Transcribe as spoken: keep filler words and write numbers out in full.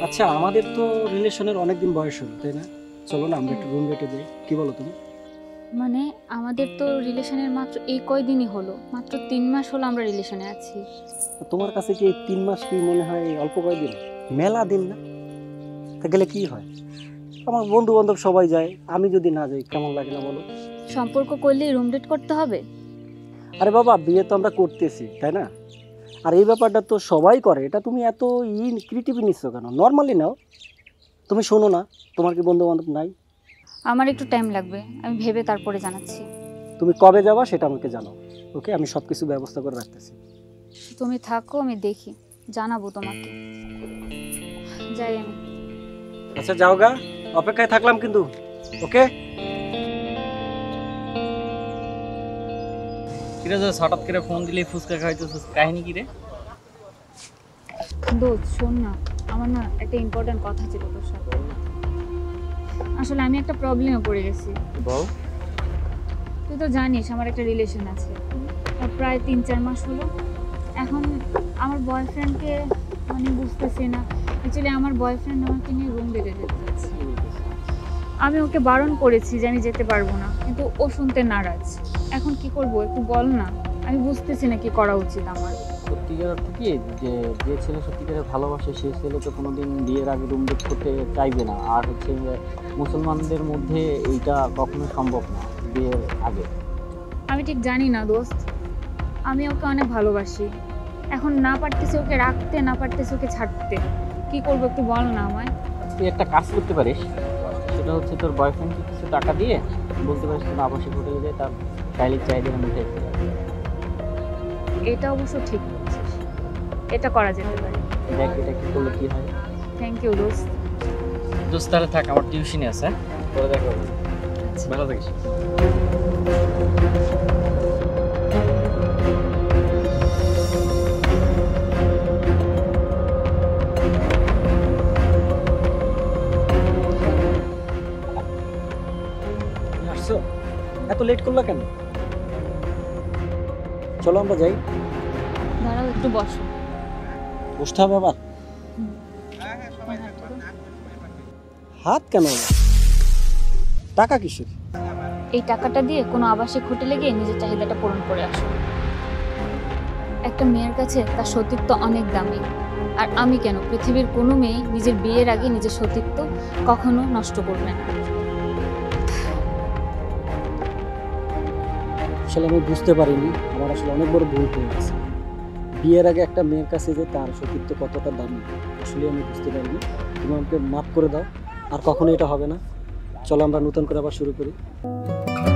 আচ্ছা আমাদের তো রিলেশনের অনেক দিন বয়স হলো তাই না, চলো না আমরা একটু রুম রেটে যাই, কি বলো তুমি? মানে আমাদের তো রিলেশনের মাত্র এই কয়দিনই হলো, মাত্র তিন মাস হলো আমরা রিলেশনে আছি। তোমার কাছে কি এই তিন মাস কি মনে হয় অল্প কয়দিন? মেলা দিন না? তা গেলে কি হয়, আমার বন্ধু বান্ধব সবাই যায়, আমি যদি না যাই কেমন লাগে না বলো? সম্পর্ক করলেই রুম ডেট করতে হবে? আরে বাবা বিয়ে তো আমরা করতেছি তাই না, আর এই ব্যাপারটা তো সবাই করে, এটা তুমি এত ই ক্রিয়েটিভ নিচ্ছ কেন? নর্মালি নাও। তুমি শোনো না, তোমার কি বন্ধু বান্ধব নাই? আমার একটু টাইম লাগবে, আমি ভেবে তারপরে জানাচ্ছি। তুমি কবে যাবা সেটা আমাকে জানাও, ওকে? আমি সব কিছু ব্যবস্থা করে রাখতেছি। তুমি থাকো, আমি দেখি, জানাবো তোমাকে। যাই আমি। আচ্ছা যাও গা, অপেক্ষায় থাকলাম কিন্তু, ওকে? ফিরোজ হঠাৎ করে ফোন দিলে ফুচকা খাইতেছিস, কাহিনী কি রে? দোস্ত শোন না, আমার না একটা ইম্পর্টেন্ট কথা ছিল তোর সাথে। আসলে আমি একটা প্রবলেমে পড়ে গেছি। বল। তুই তো জানিস আমার একটা রিলেশন আছে, আর প্রায় তিন চার মাস হলো। এখন আমার বয়ফ্রেন্ডকে মানে বুঝতেছি না, অ্যাকচুয়ালি আমার বয়ফ্রেন্ড আমাকে নিয়ে রুম ডেটে যেতে চাচ্ছে। আমি ওকে বারণ করেছি যে আমি যেতে পারবো না, কিন্তু ও শুনতে নারাজ। এখন কি করব একটু বল না, আমি বুঝতেছি না কি করা উচিত আমার। সত্যিকার অর্থে কি, যে যে ছেলে সত্যিকারে ভালোবাসে সেই ছেলে তো কোনোদিন বিয়ের আগে রুম ডেট করতে চাইবে না। আর হচ্ছে মুসলমানদের মধ্যে এইটা কখনো সম্ভব না বিয়ের আগে। আমি ঠিক জানি না দোস্ত, আমি ওকে অনেক ভালোবাসি, এখন না পারতেছি ওকে রাখতে, না পারতেছি ওকে ছাড়তে। কি করবো একটু বল না আমায়। তুই একটা কাজ করতে পারিস, সেটা হচ্ছে তোর বয়ফ্রেন্ডকে কিছু টাকা দিয়ে বলতে পারিস তোর আবাসিক হোটেলে যায় তার শারীরিক চাহিদা মিটে দিতে পারবি। এটা অবশ্য ঠিক বলছিস, এটা করা যেতে পারে। দেখ এটা কি করলে কি হয়। থ্যাংক ইউ দোস্ত। দোস্ত তাহলে থাক, আমার টিউশনে আছে, পরে দেখা হবে। ভালো থাকিস। আসছো? এত লেট করলা কেন? চলো আমরা যাই। দাঁড়াও একটু বসো। বসতে হবে আবার? হাত কেন? টাকা কিসের? এই টাকাটা দিয়ে কোনো আবাসিক হোটেলে গিয়ে নিজের চাহিদাটা পূরণ করে আসো। একটা মেয়ের কাছে তার সতীত্ব অনেক দামি, আর আমি কেন, পৃথিবীর কোনো মেয়ে নিজের বিয়ের আগে নিজের সতীত্ব কখনো নষ্ট করবে না। আসলে আমি বুঝতে পারিনি, আমার আসলে অনেক বড় ভুল হয়ে গেছে। বিয়ের আগে একটা মেয়ের কাছে যে তার সতীত্ব কতটা দামি আসলে আমি বুঝতে পারিনি। তুমি আমাকে মাফ করে দাও, আর কখনো এটা হবে না। চলো আমরা নতুন করে আবার শুরু করি।